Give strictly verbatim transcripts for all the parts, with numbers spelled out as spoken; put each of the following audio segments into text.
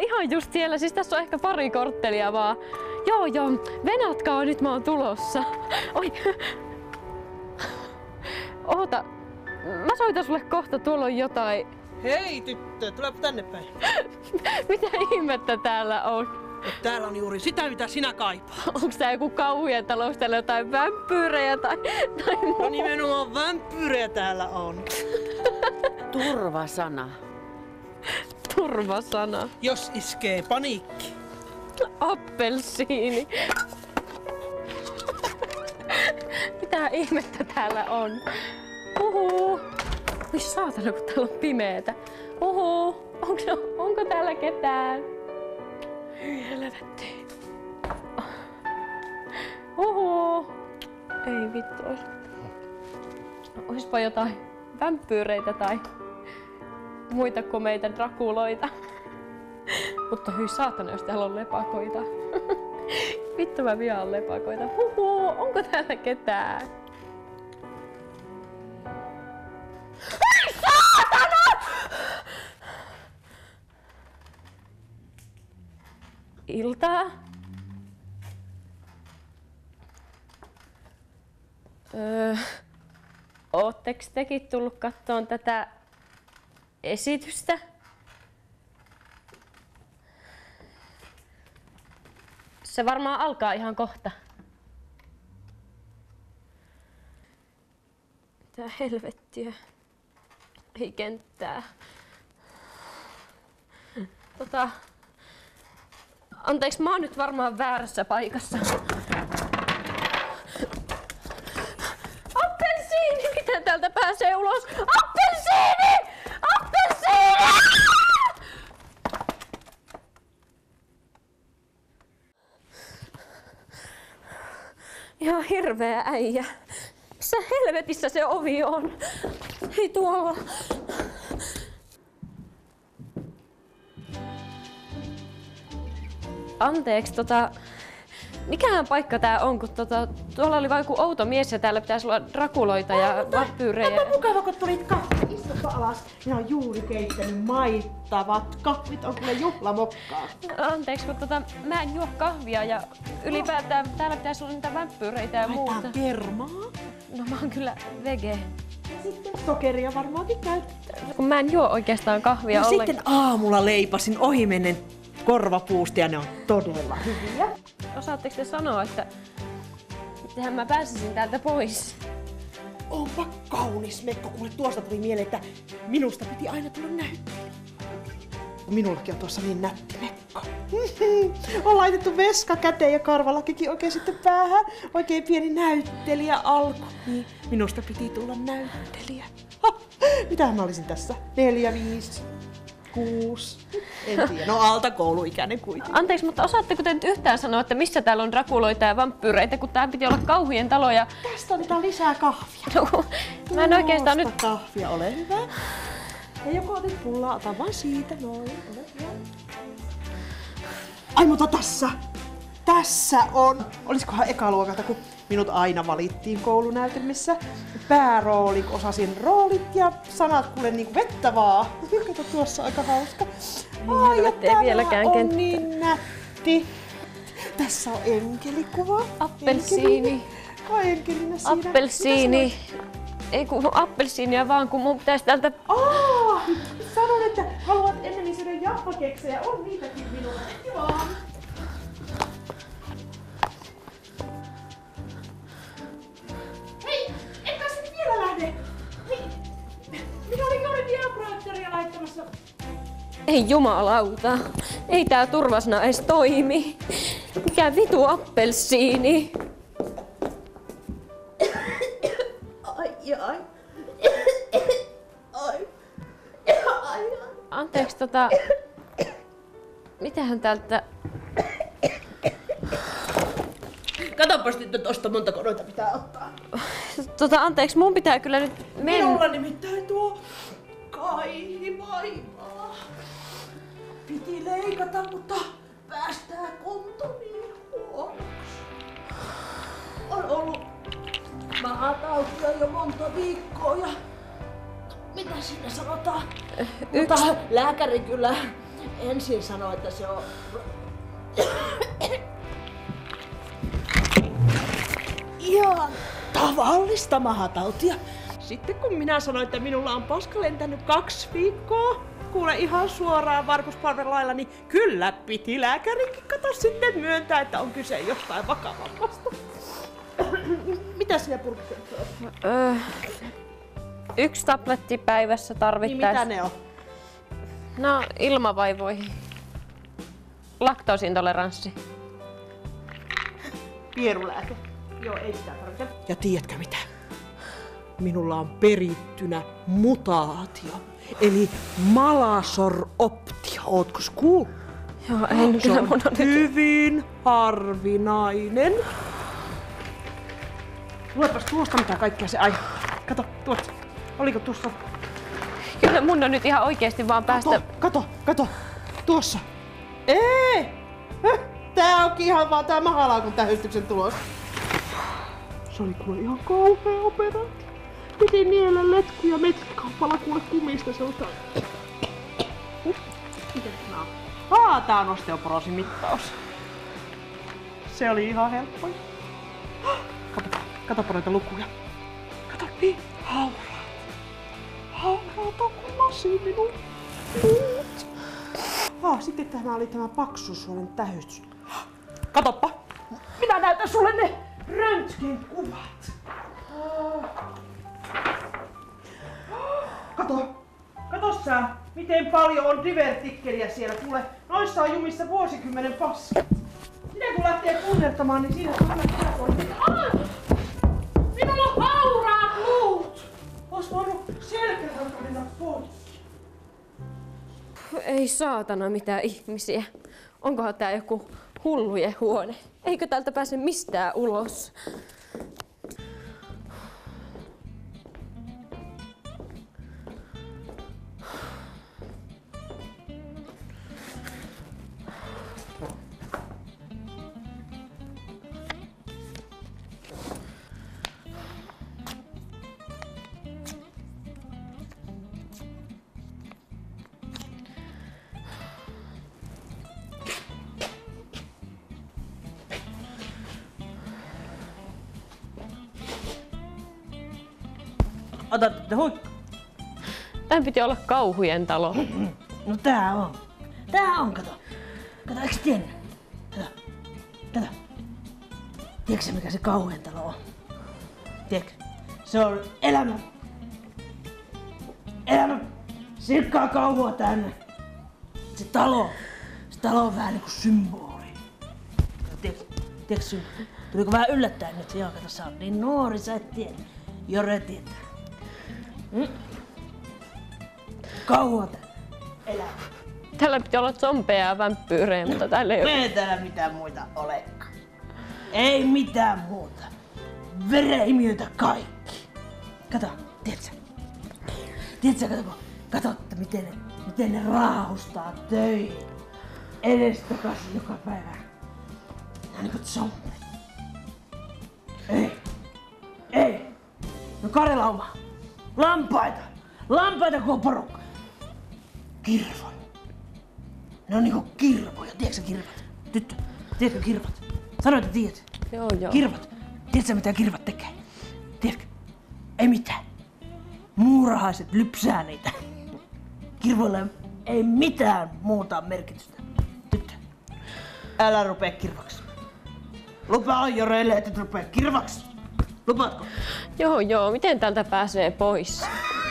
ihan just siellä. Siis tässä on ehkä pari korttelia vaan. Joo joo, venatkaa nyt, mä oon tulossa. Oi. Oota, mä soitan sulle kohta, tuolla on jotain. Hei tyttö, tulepa tänne päin. Mitä ihmettä täällä on? Täällä on juuri sitä, mitä sinä kaipaat. Onks tää joku kauhien talous, täällä jotain vampyyrejä tai, tai No nimenomaan vampyyrejä täällä on. Turvasana. Turvasana. Jos iskee paniikki. Appelsiini. Mitä ihmettä täällä on? Uhu. Oi saatana, kun täällä on pimeetä. Uhu. Onko, onko täällä ketään? Hyi helvetti. Uhu. Ei vittu. Oispa jotain vampyyreitä tai muita komeita drakuloita. Mutta hyi saatana, jos täällä on lepakoita. Vittu mä vihaan lepakoita. Huhu, onko täällä ketään? Ai saatana! Iltaa. Öö, ootteks tekin tullut kattoon tätä esitystä? Se varmaan alkaa ihan kohta. Mitä helvettiä? Ei kenttää. Tota... Anteeksi, mä oon nyt varmaan väärässä paikassa. Appelsiini! Miten täältä pääsee ulos? Appelsiini! Appelsiini! Ihan hirveä äijä. Missä helvetissä se ovi on? Ei tuolla. Anteeksi, tota... Mikähän paikka tää on, kun tota... Tuolla oli vaan joku outo mies ja täällä pitäisi olla drakuloita ja vampyyrejä. Onpa mukava, kun tulit kahvit. Istupa alas. Minä oon juuri keittänyt maittavat kahvit. On kyllä juhlamokkaa. Anteeksi, kun tota... Mä en juo kahvia ja ylipäätään täällä pitäisi olla niitä vampyyreitä ja muuta. Laitetaan kermaa. No mä oon kyllä vege. Sitten sokeria varmaankin käytetään. Kun mä en juo oikeastaan kahvia No ollenkaan. sitten aamulla leipasin ohimennen korvapuusta ja ne on todella hyviä. Osaatteko te sanoa, että mitenhän mä pääsisin täältä pois? Onpa kaunis mekko. Kuule, tuosta tuli mieleen, että minusta piti aina tulla näyttelijä. Minullakin on tuossa niin nätti mekko. On laitettu veska käteen ja karvalakikin oikein sitten päähän. Oikein pieni näyttelijä alku. Niin, minusta piti tulla näyttelijä. Ha, mitähän mä olisin tässä? Neljä, viisi, kuusi. En tiedä. No alta kouluikäinen kuitenkin. Anteeksi, mutta osaatteko te nyt yhtään sanoa, että missä täällä on drakuloita ja vampyyreitä, kun tää piti olla kauhujen talo ja... Tästä otetaan lisää kahvia. No, mä en oikeastaan nyt... Tuosta kahvia, ole hyvä. Ja joko otit pullaa, ota vaan siitä, noin, ole hyvä. Ai mutta tässä! Tässä on! Olisikohan ekaluokalta, kun minut aina valittiin koulunäytelmissä päärooli, kun osasin roolit ja sanat kuule niinku vettä vaan. Kato, tuossa aika hauska. Ai, ja helvetti, ei vieläkään on kenttä. niin nätti. Tässä on enkelikuva. Appelsiini. Kai enkelinä siinä. Appelsiini. Ei kun appelsiinia vaan, kun mun pitäisi täältä... Aa, sanon, että haluat ennemmin syödä jaffakeksejä. On niitäkin minulla. Heti vaan. Hei, etkä sä vielä lähde. Hei, minä olin juuri diaprojektoria laittamassa. Ei jumalauta. Ei tää turvasana edes toimi. Mikä vitu appelsiini? Ai, ai. Ai. Ai, Anteeksi, tota... Mitähän täältä... Katsopas nyt tosta montako noita pitää ottaa. Tota, anteeksi, mun pitää kyllä nyt mennä. Minulla nimittäin tuo kaihi vaivaa. Piti leikata, mutta päästää kunto niin huonoksi. On ollut mahatautia jo monta viikkoa ja mitä siinä sanotaan? Yksi. Mutta lääkäri kyllä ensin sanoi, että se on ihan tavallista mahatautia. Sitten kun minä sanoin, että minulla on paska lentänyt kaksi viikkoa, kuule ihan suoraan varpuspalvelun lailla, niin kyllä piti lääkärinkin kato sitten myöntää, että on kyse jostain vakavammasta. Mitä sinä purkkeet on? Öö, yksi tabletti päivässä tarvittaisiin. Niin mitä ne on? No, ilmavaivoihin. Laktoosintoleranssi. Pierulääke. Joo, ei sitä tarvita. Ja tiedätkö mitä? Minulla on perittynä mutaatio. Eli malasoroptia. Ootko kuullut? Joo, en Se kyllä on mun on hyvin harvinainen. Luepas tuosta mitä kaikkea se ai. Kato, tuosta. Oliko tuossa? Kyllä mun on nyt ihan oikeesti vaan päästä... Kato, kato, kato. Tuossa. Ei! Höh, tää onkin ihan vaan tää mahalaukun tähystyksen tulos. Se oli kuule ihan kauhea operaatio. Piti niellä letkuja metrikaupalla kuule kumista sellaista. Miten tää on? Aa, tää on osteoporoosimittaus. Se oli ihan helppo. Kato, katoppa noita lukuja. Kato niin, hauraat. Hauraat on kuin lasi minun. Ah, sitten tämä oli tämä paksusuolen tähystys. Katoppa! Minä näytän sulle ne röntgenkuvat. Kato! Kato sä, miten paljon on divertikkeliä siellä. Kuule, noissa on jumissa vuosikymmenen paskat. Minä kun lähtee punnertamaan, niin siinä on aina täällä. Minulla on hauraat luut! Ois voinut selkärankalina pois. Ei saatana mitään ihmisiä. Onkohan tää joku hullujen huone? Eikö täältä pääse mistään ulos? Otat huikka. Tän piti olla kauhujen talo. No tää on. Tää on, kato. Kato, eiks tiedä? Kato. Kato. Tiedätkö mikä se kauhean talo on? Tiedätkö? Se on elämä. Elämä. Silkkaa kauhua tänne. Se talo. Se talo on vähän niinku symboli. Tiedätkö? Tiedätkö sun? Tuliko vähän yllättäen nyt? Joo, kato, sä oot niin nuori, sä et tiedä. Jore tietää. Mm. Kauan elää. Täällä piti olla zombeja ja vampyyrejä, mutta täällä ei ole. Ei täällä mitään muita olekaan. Ei mitään muuta. Vereimiöitä kaikki. Kato, tiedätkö? Tiedätkö, kato, kato että miten ne, miten ne raahustaa töihin. Edestakaisin joka päivä. Nää on niinku zombit. Ei. Ei. No karjalauma. Lampaita. Lampaita koko porukka. Kirvoja. Ne on niinku kirvoja. Tiedätkö kirvat? Tyttö, tiedätkö kirvat? Sano, että tiedät. Joo, joo. Kirvat. Tiedätkö mitä kirvat tekee? Tiedätkö? Ei mitään. Muurahaiset lypsää niitä. Kirvoilla ei mitään muuta merkitystä. Tyttö, älä rupee kirvaksi. Lupaa Joreille, että et rupee kirvaksi. Lupaatko? Joo, joo. Miten täältä pääsee pois?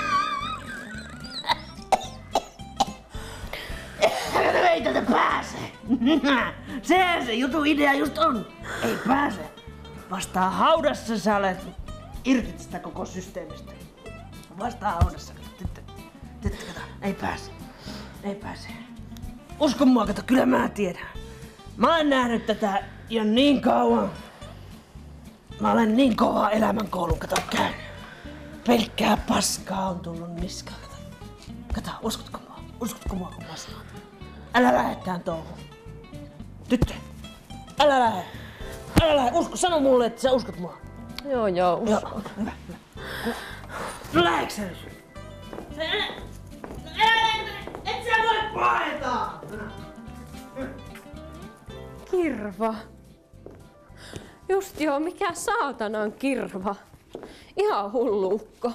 Ei tätä pääse. Sehän se jutu idea just on. Ei pääse. Vasta haudassa sä olet irti tästä koko systeemistä. Vasta haudassa. Tyttö, tyttö, kato. Ei pääse. Ei pääse. Usko mua, kato. Kyllä mä tiedän. Mä olen nähnyt tätä jo niin kauan. Mä olen niin kova elämänkoulun, kato, käynyt. Pelkkää paskaa on tullut niskaan, kato. Kato, uskotko mua? Uskotko mua, kun paskaa? Älä lähde tähän touhuun. Tyttö, älä lähde. Älä lähde. Usko, sano mulle, että sä uskot mua. Joo, joo. Joo, hyvä, hyvä. No lähdekö sä nyt? Älä, älä, et sä voi paeta! Kirva. Just joo, mikä saatanan kirva. Ihan hulluukko.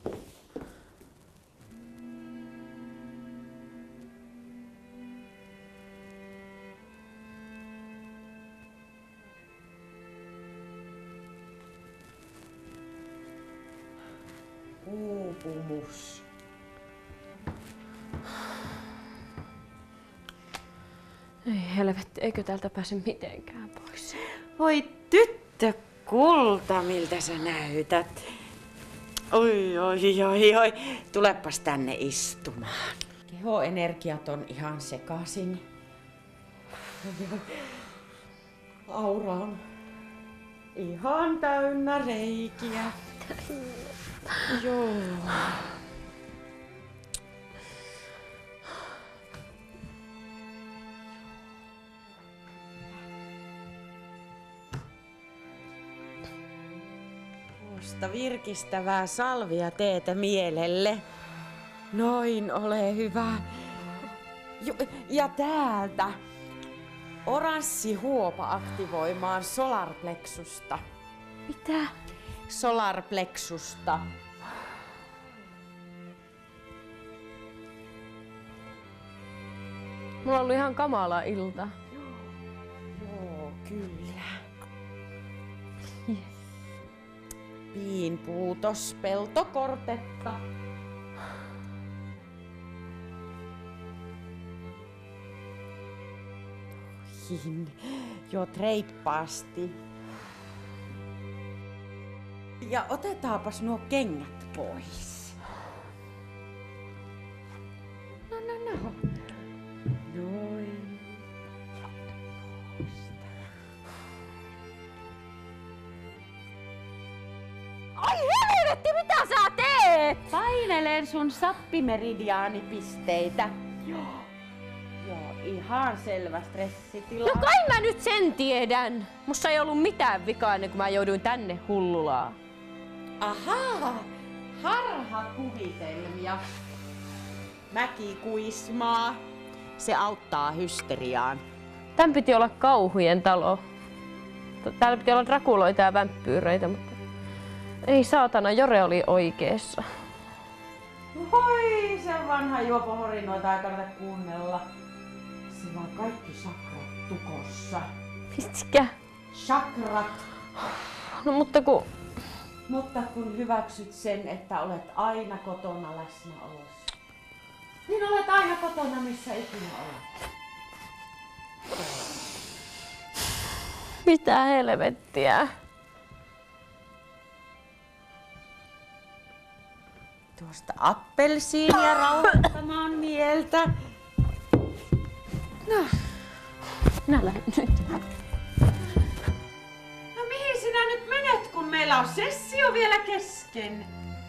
Uupumus. Ei helvetti, eikö täältä pääse mitenkään pois? Voi tyttö kulta, miltä sä näytät. Oi, oi, oi, oi. Tulepas tänne istumaan. Kehoenergiat on ihan sekaisin. Aura on ihan täynnä reikiä. Joo. Tuosta virkistävää salvia teetä mielelle. Noin, ole hyvä. Jo, ja täältä oranssi huopa aktivoimaan solarplexusta. Mitä? Solarplexusta. Mulla on ollut ihan kamala ilta. Joo, kyllä. Yes. Piinpuutos, peltokortetta. Tohin. Jo reippaasti. Ja otetaanpas nuo kengät pois. No, no, no. Noin. Ai helvetti, mitä sä teet? Painelen sun sappimeridiaanipisteitä. Joo. Joo, ihan selvä stressitila. No kai mä nyt sen tiedän. Musta ei ollut mitään vikaa ennen kuin mä jouduin tänne hullulaan. Ahaa, harhakuvitelmia. Mäkikuismaa. Se auttaa hysteriaan. Tän piti olla kauhujen talo. Täällä piti olla drakuloita ja vampyyreitä, mutta ei saatana, Jore oli oikeessa. Hoi, se vanha juopohori, noita ei kannata kuunnella. Sillä on kaikki chakrat tukossa. Mitkä? Chakrat. No mutta kun... Mutta kun hyväksyt sen, että olet aina kotona läsnäolossa, niin olet aina kotona, missä ikinä olet. Mitä helvettiä? Tuosta appelsiinia rauhoittamaan mieltä. No, minä lähden nyt. No mihin sinä nyt menet, kun meillä on sessio vielä kesken?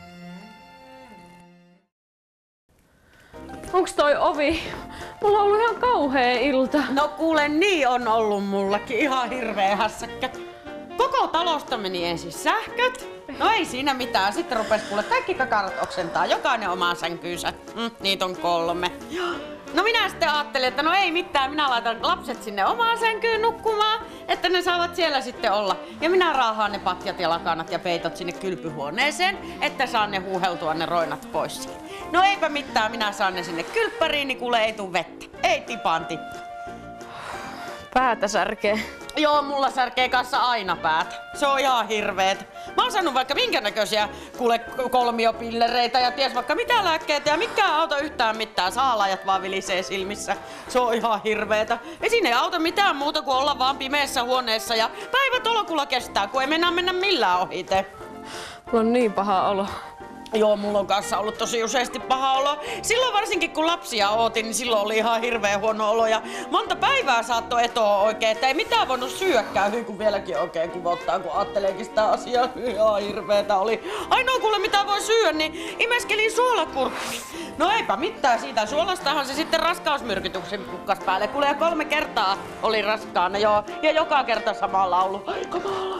Onks toi ovi? Mulla on ollut ihan kauhea ilta. No kuule, niin on ollut mullakin ihan hirveä hässäkkä. Koko talosta meni ensin sähköt. No ei siinä mitään. Sitten rupes kuule kaikki kakarat oksentaa. Jokainen omaan sänkyynsä. Mm, niitä on kolme. No minä sitten ajattelin, että no ei mitään. Minä laitan lapset sinne omaan sänkyyn nukkumaan, että ne saavat siellä sitten olla. Ja minä raahaan ne patjat ja lakanat ja peitot sinne kylpyhuoneeseen, että saan ne huuheltua ne roinat pois. No eipä mitään. Minä saan ne sinne kylppäriin, niin kuule ei tuu vettä. Ei tipanti. Päätä särkee. Joo, mulla särkee kanssa aina päät. Se on ihan hirveet. Mä oon saanut vaikka minkä näköisiä kuule kolmiopillereitä ja ties vaikka mitä lääkkeitä ja mikään auta yhtään mitään. Saalajat vaan vilisee silmissä. Se on ihan hirveetä. Ja siinä ei auta mitään muuta kuin olla vaan pimeässä huoneessa ja päivä tolkulla kestää, kun ei mennä mennä millään ohite. Mulla on niin paha olo. Joo, mulla on kanssa ollut tosi useasti paha olo. Silloin varsinkin kun lapsia ootin, niin silloin oli ihan hirveän huono olo. Ja monta päivää saattoi etoa oikein, että ei mitään voinut syökkään, kun vieläkin oikein kuvottaa, kun ajatteleekin sitä asiaa. Ihan hirveetä oli. Ainoa kuule mitä voi syödä, niin imeskelin suolakurkkuja. No eipä mitään siitä. Suolastahan se sitten raskausmyrkytyksen kukkas päälle. Kuule ja kolme kertaa oli raskaana, joo. Ja joka kerta sama laulu. Ai kamala.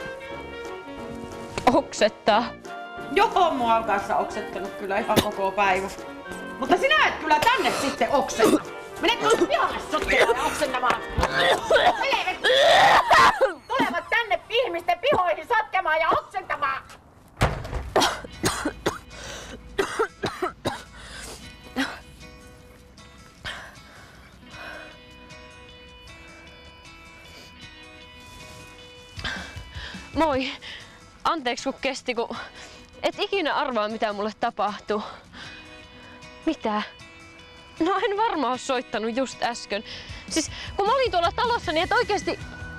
Oksettaa. Joo, mua on kanssa oksettanut kyllä ihan koko päivä. Mutta sinä et kyllä tänne sitten okseta. Mene tuossa pihalle sotkelemaan ja oksentamaan! Helvetti! Tulevat tänne ihmisten pihoihin sotkemaan ja oksentamaan! Moi. Anteeksi kun kesti, kun et ikinä arvaa mitä mulle tapahtuu. Mitä? No en varmaan oo soittanut just äsken. Siis kun mä olin tuolla talossa, niin et oikeesti...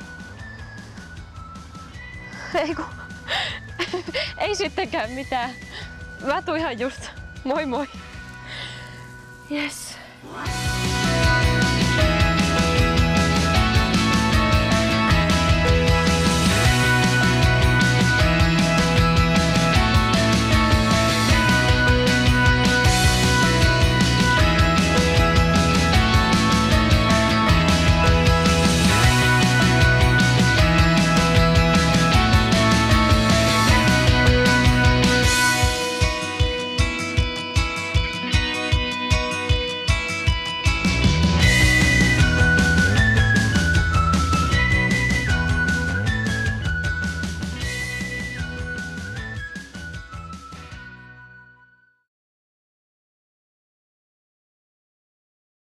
Ei kun... Ei sittenkään mitään. Mä tuun ihan just. Moi moi. Yes.